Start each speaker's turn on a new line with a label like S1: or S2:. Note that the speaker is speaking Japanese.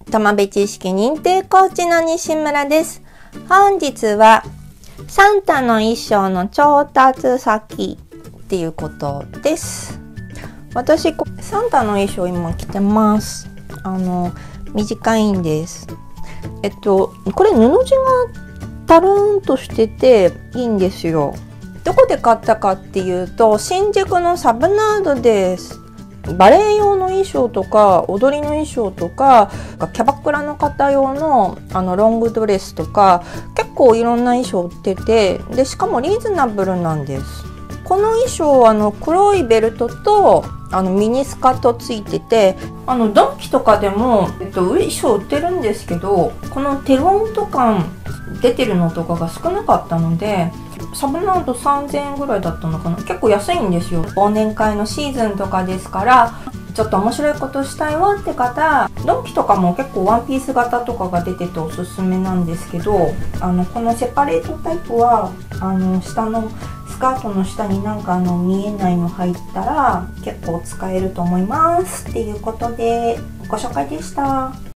S1: 友部知識認定コーチの西村です。本日はサンタの衣装の調達先っていうことです。私サンタの衣装今着てます。短いんです。これ布地がタルーンとしてていいんですよ。どこで買ったかっていうと新宿のサブナードです。バレエ用の衣装とか踊りの衣装とかキャバクラの方用のロングドレスとか結構いろんな衣装売ってて、でしかもリーズナブルなんです。この衣装黒いベルトとミニスカートついてて、ドンキとかでも、衣装売ってるんですけど、このテロント感出てるのとかが少なかったので、サブナード3000円ぐらいだったのかな。結構安いんですよ。忘年会のシーズンとかですから、ちょっと面白いことしたいわって方、ドンキとかも結構ワンピース型とかが出てておすすめなんですけど、このセパレートタイプは下のスカートの下になんか見えないの入ったら結構使えると思いますっていうことでご紹介でした。